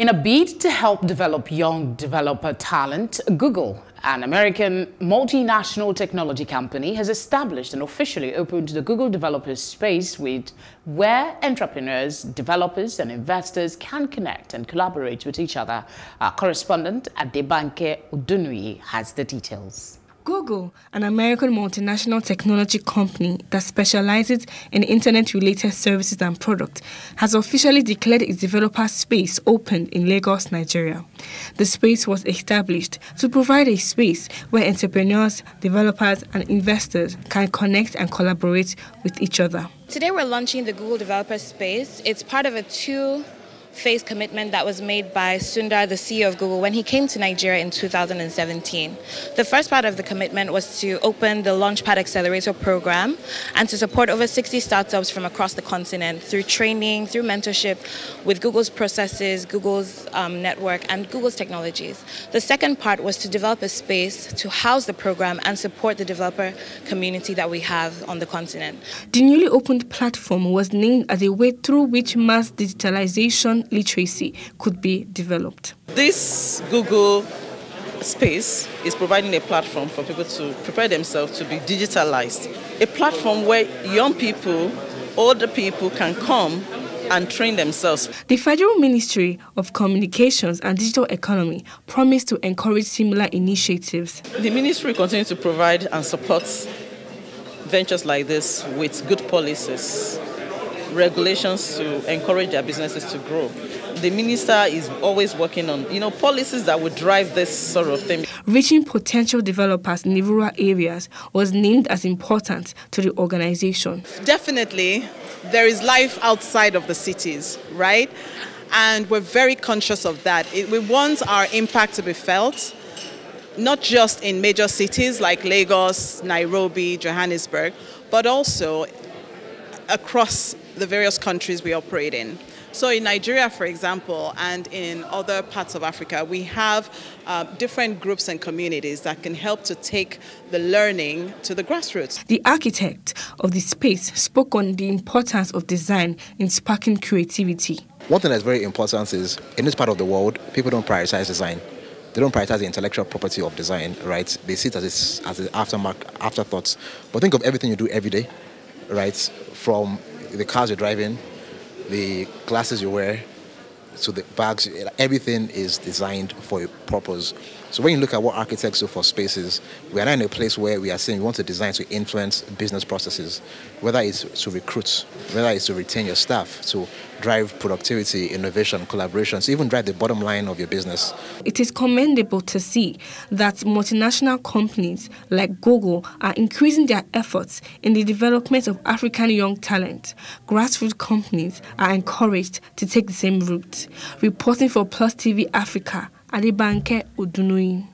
In a bid to help develop young developer talent, Google, an American multinational technology company, has established and officially opened the Google Developers Space, where entrepreneurs, developers and investors can connect and collaborate with each other. Our correspondent Adebanke Odunuyi has the details. Google, an American multinational technology company that specializes in internet-related services and products, has officially declared its developer space open in Lagos, Nigeria. The space was established to provide a space where entrepreneurs, developers, and investors can connect and collaborate with each other. Today we're launching the Google Developer Space. It's part of a two-phase commitment that was made by Sundar, the CEO of Google, when he came to Nigeria in 2017. The first part of the commitment was to open the Launchpad Accelerator program and to support over 60 startups from across the continent through training, through mentorship with Google's processes, Google's network, and Google's technologies. The second part was to develop a space to house the program and support the developer community that we have on the continent. The newly opened platform was named as a way through which mass digitalization literacy could be developed. This Google space is providing a platform for people to prepare themselves to be digitalized. A platform where young people, older people can come and train themselves. The Federal Ministry of Communications and Digital Economy promised to encourage similar initiatives. The ministry continues to provide and support ventures like this with good policies, regulations to encourage their businesses to grow. The minister is always working on, policies that would drive this sort of thing. Reaching potential developers in the rural areas was named as important to the organization. Definitely, there is life outside of the cities, right? And we're very conscious of that. We want our impact to be felt, not just in major cities like Lagos, Nairobi, Johannesburg, but also across the various countries we operate in. So in Nigeria, for example, and in other parts of Africa, we have different groups and communities that can help to take the learning to the grassroots. The architect of the space spoke on the importance of design in sparking creativity. One thing that's very important is, in this part of the world, people don't prioritize design. They don't prioritize the intellectual property of design, right? They see it as an afterthought. But think of everything you do every day, right? From the cars you're driving, the glasses you wear, to the bags, everything is designed for a purpose. So when you look at what architects do for spaces, we are now in a place where we are saying we want to design to influence business processes, whether it's to recruit, whether it's to retain your staff, to drive productivity, innovation, collaboration, to even drive the bottom line of your business. It is commendable to see that multinational companies like Google are increasing their efforts in the development of African young talent. Grassroots companies are encouraged to take the same route. Reporting for Plus TV Africa, Adebanke Odunuyi.